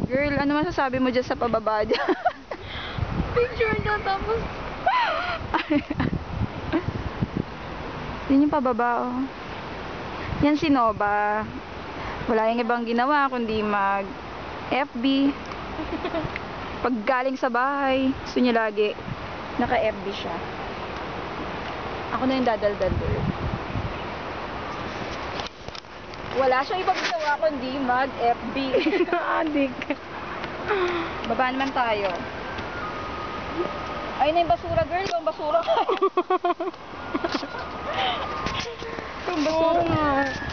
Girl, ano masasabi mo dyan sa pababa dyan? Picture na tapos... Yun yung pababa, oh. Yan si Nova. Wala yung ibang ginawa kundi mag-FB. Pag galing sa bahay, gusto niya lagi naka-FB siya. Ako na yung dadaldal doon. Wala siyang ibang ginawa kundi mag-FB. Adik. Baba naman tayo. Ayun na yung basura, girl. Ibang basura ka. Ibang basura. Oo nga.